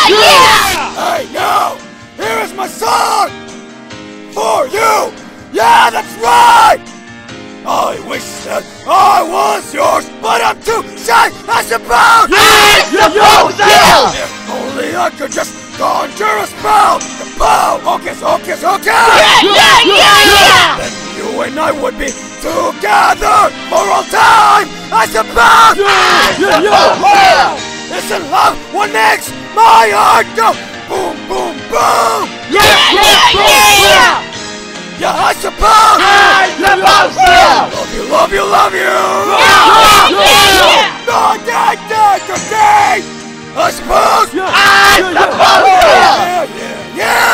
Hey, now! Here is my song! For you! Yeah, that's right! I wish that I was yours, but I'm too shy, I suppose! If only I could just conjure a spell! Kapow! Hocus, hocus, hocus! Then you and I would be together for all time, I suppose! Listen, love, what makes my heart go boom, boom, boom! Yeah, I suppose! Love you, love you, love you! I suppose! I suppose! Yeah, yeah, yeah!